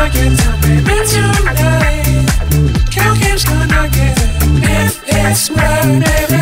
gonna get down, baby, tonight. Girl, game's gonna get it. If it's murder.